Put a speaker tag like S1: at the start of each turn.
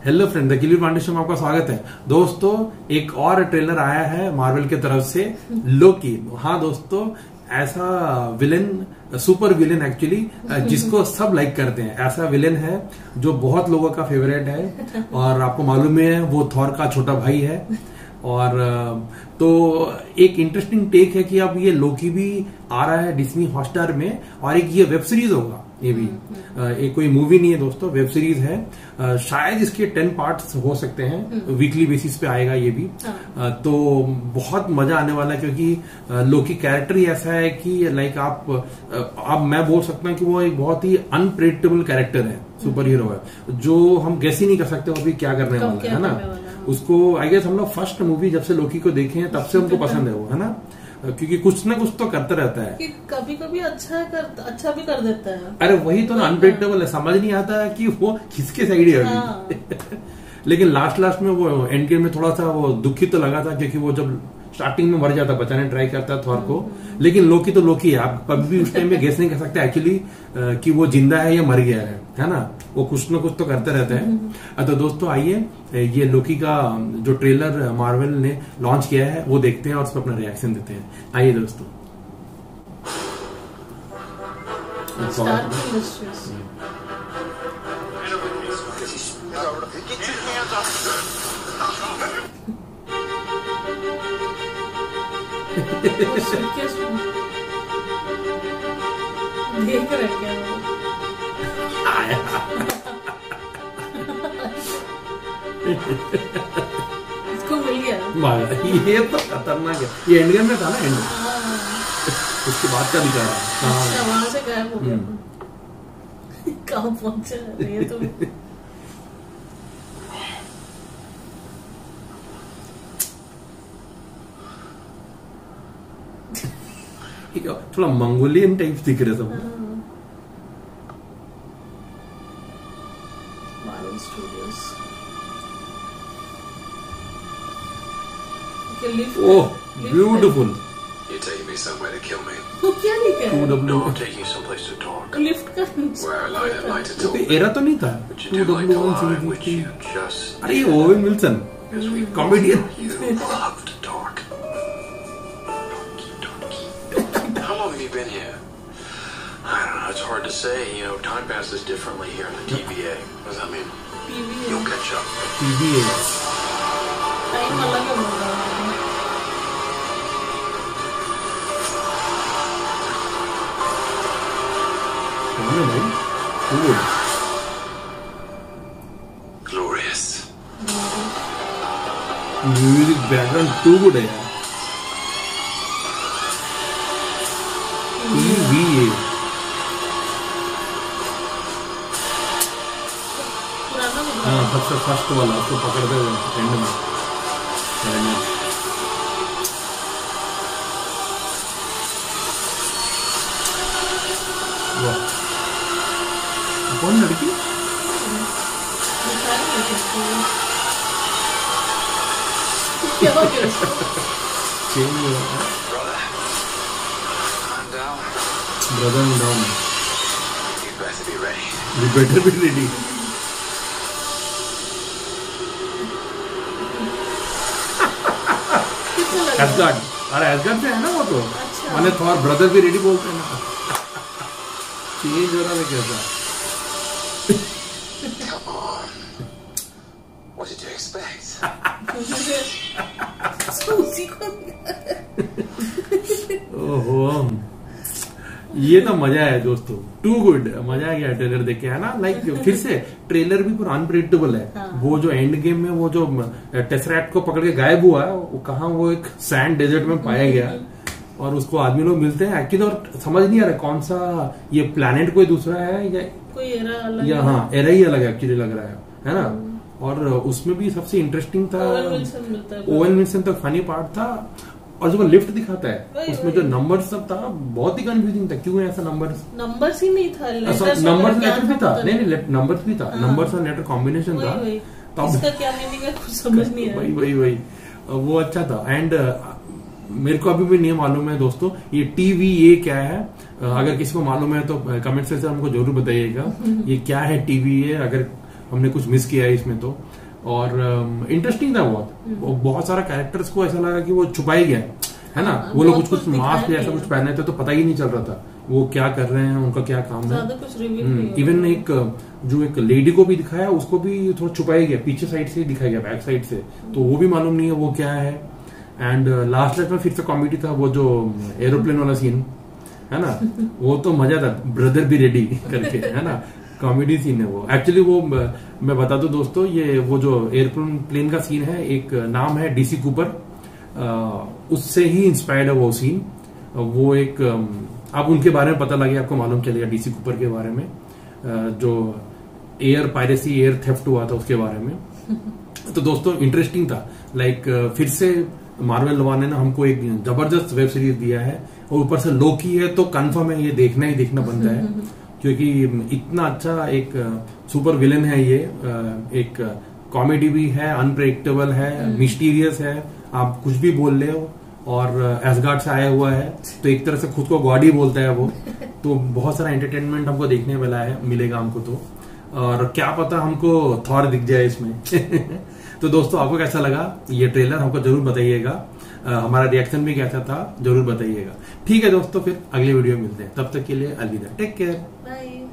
S1: Hello friend, the Gili foundation में आपका स्वागत है। दोस्तों, एक और ट्रेलर आया है मार्वल की तरफ से, लोकी। हाँ दोस्तों, ऐसा विलेन, सुपर विलेन एक्चुअली, जिसको सब लाइक करते हैं। ऐसा विलेन है जो बहुत लोगों का फेवरेट है और आपको मालूम है वो थॉर का छोटा भाई है। और तो एक इंटरेस्टिंग टेक है कि अब ये लोकी भी आ रहा है डिज्नी हॉटस्टार में, और एक ये वेब सीरीज होगा। ये भी एक कोई मूवी नहीं है दोस्तों, वेब सीरीज है। शायद इसके 10 पार्ट्स हो सकते हैं, वीकली बेसिस पे आएगा ये भी। तो बहुत मजा आने वाला है, क्योंकि लोकी कैरेक्टर ही ऐसा है कि लाइक आप मैं बोल सकता हूँ कि वो एक बहुत ही अनप्रेडिक्टेबल कैरेक्टर है, सुपर हीरो है, जो हम गैस ही नहीं कर सकते वो अभी क्या करने वाला है ना। उसको आई गेस हम लोग फर्स्ट मूवी जब से लोकी को देखे हैं तब से हमको पसंद है वो, है ना, क्योंकि कुछ ना कुछ तो करता रहता है।
S2: कि कभी कभी अच्छा भी कर देता है।
S1: अरे वही तो ना, अनप्रेडिक्टेबल है, समझ नहीं आता है कि वो किसके साइड है अभी। लेकिन लास्ट में वो एंड गेम में थोड़ा सा वो दुखी तो लगा था, क्योंकि वो जब स्टार्टिंग में मर जाता, बचाने ट्राई करता थॉर को। लेकिन लोकी तो लोकी है, आप कभी भी उस टाइम में गेस नहीं कर सकते एक्चुअली कि वो जिंदा है या मर गया है ना। वो कुछ ना कुछ तो करते रहते हैं। तो दोस्तों आइए, ये लोकी का जो ट्रेलर मार्वल ने लॉन्च किया है वो देखते हैं और उस पर अपना रिएक्शन देते हैं। आइए दोस्तों।
S2: देख रहे क्या इसको मिल गया।
S1: ये तो खतरनाक है। ये एंड गेम में था ना, एंड उसके बाद का दिखा रहा।
S2: वहां से गायब हो गया। कहाँ पहुंचा ये तो।
S1: थोड़ा मंगोलियन टाइप दिख रहे सब।
S2: Marvel studios.
S1: Oh beautiful.
S3: You're taking me somewhere to kill me.
S2: वो क्या लिखा है?
S1: 2W।
S3: No, I'm taking you someplace to talk.
S2: Lift का
S3: Where I like to talk.
S1: Era तो नहीं था।
S3: Would you do like to lie? Would
S1: 2W1
S3: you just?
S1: अरे Owen Wilson
S3: Because we
S1: comedian.
S3: You love to talk. How long have you been here? I don't know. It's hard to say. You know, time passes differently here in the TVA. What does that mean? You'll catch up.
S1: TVA
S2: time अलग होगा।
S1: कौन है भाई? Cool.
S3: Glorious.
S1: Music background too good है यार। TVA हाँ, सबसे first वाला उसको पकड़ते हुए एंड में। वाह, कौन लड़की?
S2: क्या हो गया उसको?
S1: चेंज हो रहा है।
S3: I'm down.
S1: Brother down.
S3: You better be ready.
S1: You better be ready. Asgard, अरे एस्गार्ड से है ना वो तो।
S2: अच्छा।
S1: मैंने थॉर ब्रदर भी रेडी बोलते हैं ना। चेंज हो रहा है कैसा?
S3: Come on. What did you expect?
S2: उसी को
S1: ओहो, ये तो मजा है दोस्तों, टू गुड। मजा आ गया ट्रेलर देख के, है ना। लाइक फिर से ट्रेलर भी पूरा अनप्रेडिक्टेबल है।
S2: हाँ।
S1: वो जो एंड गेम में वो जो टेसरैक्ट को पकड़ के गायब हुआ है, वो कहाँ, वो एक सैंड डेजर्ट में पाया गया और उसको आदमी लोग मिलते हैं एक्चुअली, और समझ नहीं आ रहा कौन सा ये प्लैनेट कोई दूसरा है या
S2: कोई एरा अलग
S1: या हाँ एरा ही अलग एक्चुअली लग रहा है ना। और उसमें भी सबसे इंटरेस्टिंग था ओवेन विल्सन तक फनी पार्ट था, और जो लिफ्ट दिखाता है उसमें जो नंबर सब था बहुत ही कंफ्यूजिंग था। क्यों है ऐसा?
S2: नंबर्स ही नहीं था,
S1: नंबर लेटर भी था। नहीं, नंबर्स भी था, नंबर्स और लेटर कॉम्बिनेशन था।
S2: तब इसका क्या मीनिंग है कुछ समझ नहीं आया।
S1: वही वो अच्छा था। एंड मेरे को अभी भी नहीं मालूम है दोस्तों ये TVA क्या है। अगर किसी को मालूम है तो कमेंट सेक्शन हमको जरूर बताइएगा ये क्या है TVA। अगर हमने कुछ मिस किया है इसमें तो। और इंटरेस्टिंग था बहुत सारा कैरेक्टर्स को ऐसा लगा कि वो छुपाई गया है ना। वो लोग कुछ मास्क ऐसा कुछ पहने थे तो पता ही नहीं चल रहा था वो क्या कर रहे हैं, उनका क्या काम है। इवन एक जो एक लेडी को भी दिखाया उसको भी थोड़ा छुपाया गया, पीछे साइड से दिखाया गया, बैक साइड से, तो वो भी मालूम नहीं है वो क्या है। एंड लास्ट में फिर से कॉमेडी था, वो जो एरोप्लेन वाला सीन है ना, वो तो मजा था, ब्रदर बी रेडी करके है ना, कॉमेडी सीन है वो। एक्चुअली वो मैं बता दूं दोस्तों, ये वो जो एयरप्लेन का सीन है, एक नाम है DC कूपर, उससे ही इंस्पायर्ड है वो सीन। वो एक अब उनके बारे में पता लगे, आपको मालूम चलेगा DC कूपर के बारे में, जो एयर पायरेसी एयर थेफ्ट हुआ था उसके बारे में। तो दोस्तों इंटरेस्टिंग था, लाइक फिर से मार्वल वाले ने हमको एक जबरदस्त वेब सीरीज दिया है, और ऊपर से लोकी है तो कंफर्म है ये देखना ही देखना बनता है, क्योंकि इतना अच्छा एक सुपर विलेन है ये। एक कॉमेडी भी है, अनप्रेडिक्टेबल है, मिस्टीरियस है, आप कुछ भी बोल ले हो, और एसगार्ड से आया हुआ है तो एक तरह से खुद को गॉड ही बोलता है वो। तो बहुत सारा एंटरटेनमेंट हमको देखने वाला है, मिलेगा हमको तो, और क्या पता हमको थॉर दिख जाए इसमें। तो दोस्तों आपको कैसा लगा ये ट्रेलर, हमको जरूर बताइएगा। हमारा रिएक्शन भी कैसा था जरूर बताइएगा। ठीक है दोस्तों, फिर अगले वीडियो में मिलते हैं, तब तक के लिए अलविदा, टेक केयर,
S2: बाय।